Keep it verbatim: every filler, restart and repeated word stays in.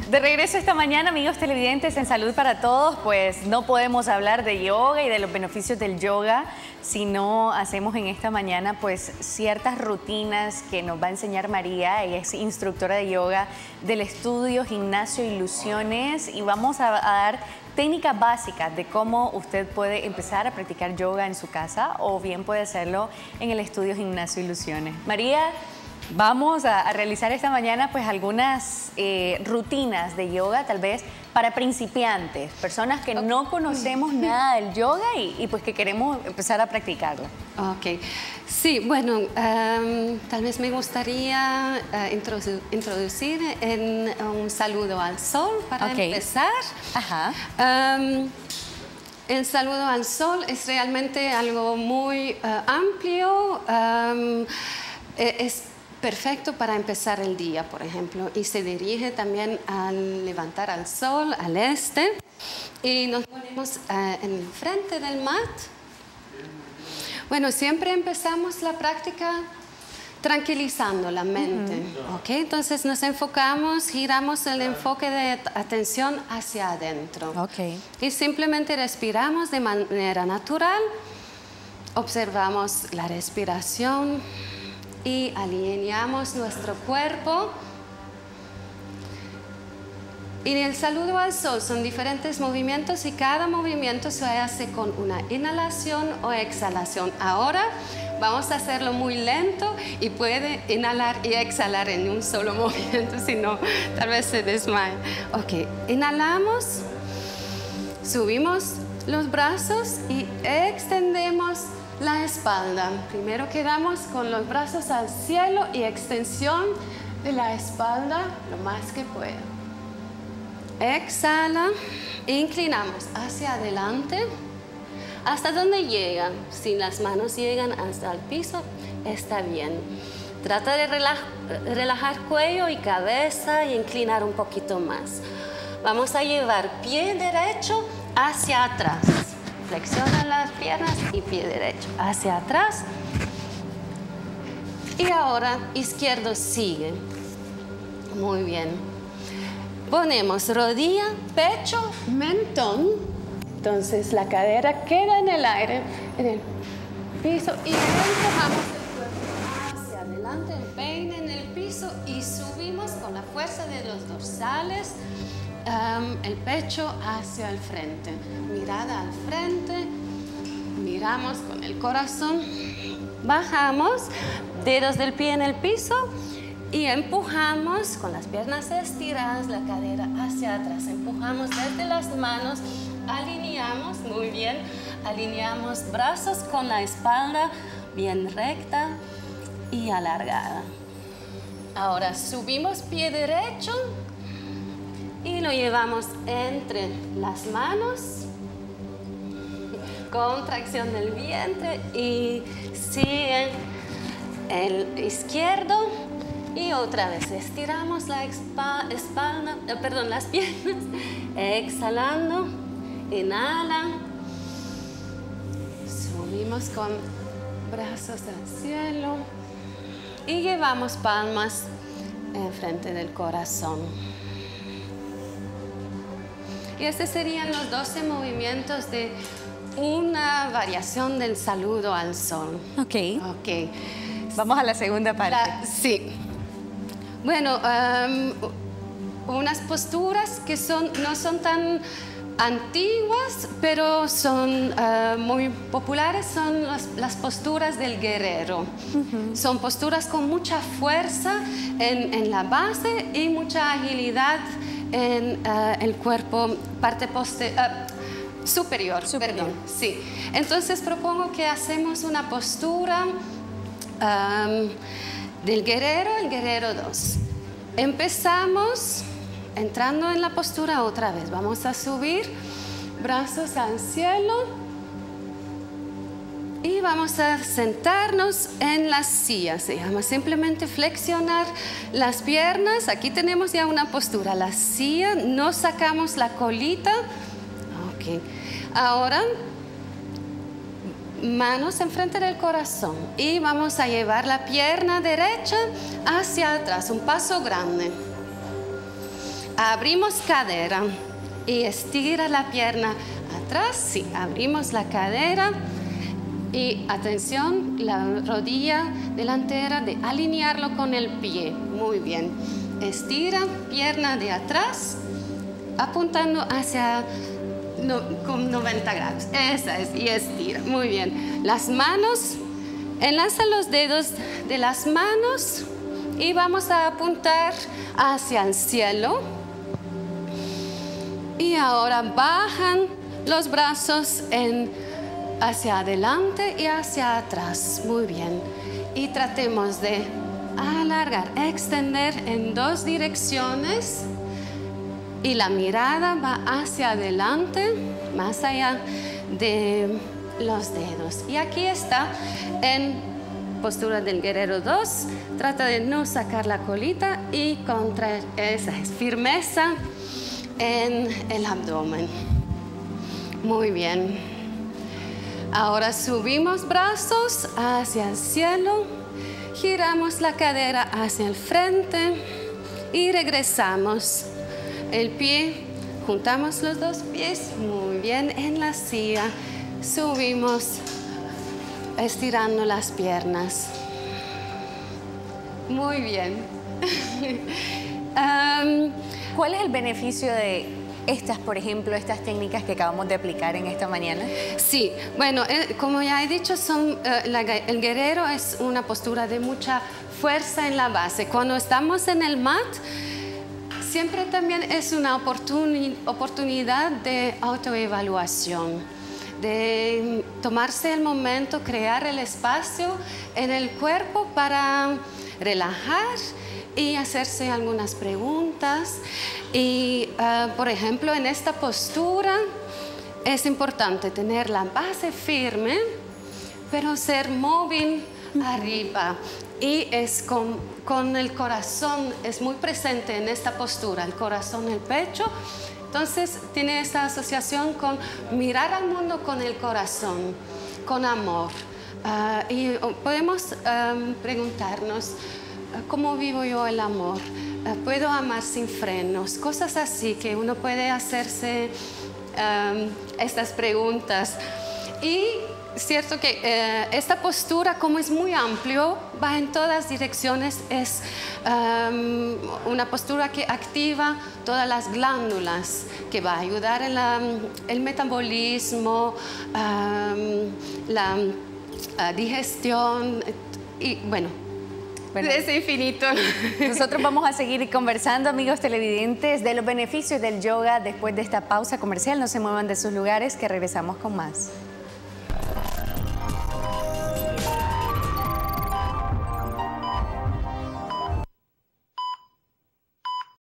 De regreso esta mañana, amigos televidentes, en Salud para Todos, pues no podemos hablar de yoga y de los beneficios del yoga si no hacemos en esta mañana pues ciertas rutinas que nos va a enseñar María. Ella es instructora de yoga del estudio Gimnasio Ilusiones y vamos a, a dar técnicas básicas de cómo usted puede empezar a practicar yoga en su casa o bien puede hacerlo en el estudio Gimnasio Ilusiones. María, vamos a, a realizar esta mañana pues algunas eh, rutinas de yoga, tal vez para principiantes, personas que no conocemos nada del yoga y, y pues que queremos empezar a practicarlo. Ok, sí, bueno, um, tal vez me gustaría uh, introdu introducir en un saludo al sol para okay. empezar. Ajá. Um, el saludo al sol es realmente algo muy uh, amplio, um, es perfecto para empezar el día, por ejemplo, y se dirige también al levantar al sol, al este, y nos ponemos uh, en el frente del mat. Bueno, siempre empezamos la práctica tranquilizando la mente, uh-huh. ¿ok? Entonces nos enfocamos, giramos el enfoque de atención hacia adentro. Okay. Y simplemente respiramos de manera natural, observamos la respiración y alineamos nuestro cuerpo. Y el saludo al sol son diferentes movimientos y cada movimiento se hace con una inhalación o exhalación. Ahora vamos a hacerlo muy lento y puede inhalar y exhalar en un solo movimiento, si no, tal vez se desmaye. Ok, inhalamos, subimos los brazos y extendemos la espalda. Primero quedamos con los brazos al cielo y extensión de la espalda lo más que pueda. Exhala, inclinamos hacia adelante, hasta donde llegan. Si las manos llegan hasta el piso, está bien. Trata de relaj relajar cuello y cabeza y inclinar un poquito más. Vamos a llevar pie derecho hacia atrás. Flexiona las piernas y pie derecho hacia atrás. Y ahora izquierdo sigue. Muy bien. Ponemos rodilla, pecho, mentón. Entonces la cadera queda en el aire, en el piso y empujamos el cuerpo hacia adelante, el peine en el piso y subimos con la fuerza de los dorsales. Um, el pecho hacia el frente, mirada al frente, miramos con el corazón, bajamos, dedos del pie en el piso y empujamos con las piernas estiradas, la cadera hacia atrás, empujamos desde las manos, alineamos, muy bien, alineamos brazos con la espalda bien recta y alargada. Ahora subimos pie derecho y lo llevamos entre las manos, contracción del vientre y sigue el izquierdo y otra vez estiramos la espalda, eh, perdón, las piernas, exhalando, inhala, subimos con brazos al cielo y llevamos palmas enfrente del corazón. Y estos serían los doce movimientos de una variación del saludo al sol. Ok. Ok. Vamos a la segunda parte. La, sí. Bueno, um, unas posturas que son, no son tan antiguas, pero son uh, muy populares, son las, las posturas del guerrero. Uh-huh. Son posturas con mucha fuerza en, en la base y mucha agilidad en uh, el cuerpo, parte poste, uh, superior, superior, perdón, sí. Entonces propongo que hacemos una postura um, del guerrero, el guerrero dos. Empezamos entrando en la postura otra vez. Vamos a subir, brazos al cielo. Y vamos a sentarnos en la silla, se llama simplemente flexionar las piernas. Aquí tenemos ya una postura, la silla, no sacamos la colita. Ok, ahora manos enfrente del corazón y vamos a llevar la pierna derecha hacia atrás, un paso grande. abrimos cadera y estira la pierna atrás. Sí, abrimos la cadera y atención, la rodilla delantera de alinearlo con el pie. Muy bien. Estira, pierna de atrás, apuntando hacia no, con noventa grados. Esa es, y estira. Muy bien. Las manos, enlaza los dedos de las manos y vamos a apuntar hacia el cielo. Y ahora bajan los brazos en, hacia adelante y hacia atrás. Muy bien. Y tratemos de alargar, extender en dos direcciones. Y la mirada va hacia adelante, más allá de los dedos. Y aquí está en postura del guerrero dos. Trata de no sacar la colita y contraer. Esa es firmeza en el abdomen. Muy bien. Ahora subimos brazos hacia el cielo, giramos la cadera hacia el frente y regresamos. El pie, juntamos los dos pies muy bien en la silla, subimos estirando las piernas. Muy bien. um, ¿Cuál es el beneficio de estas, por ejemplo, estas técnicas que acabamos de aplicar en esta mañana? Sí, bueno, eh, como ya he dicho, son, eh, la, el guerrero es una postura de mucha fuerza en la base. Cuando estamos en el mat, siempre también es una oportuni- oportunidad de autoevaluación, de tomarse el momento, crear el espacio en el cuerpo para relajar y hacerse algunas preguntas. Y, uh, por ejemplo, en esta postura es importante tener la base firme, pero ser móvil arriba. Y es con, con el corazón, es muy presente en esta postura, el corazón, el pecho. Entonces, tiene esta asociación con mirar al mundo con el corazón, con amor. Uh, y podemos um, preguntarnos, ¿cómo vivo yo el amor? ¿Puedo amar sin frenos? Cosas así que uno puede hacerse um, estas preguntas. Y es cierto que eh, esta postura, como es muy amplio, va en todas direcciones, es um, una postura que activa todas las glándulas, que va a ayudar en la, el metabolismo, um, la uh, digestión y bueno, Bueno, es infinito. nosotros vamos a seguir conversando, amigos televidentes, de los beneficios del yoga después de esta pausa comercial. No se muevan de sus lugares, que regresamos con más.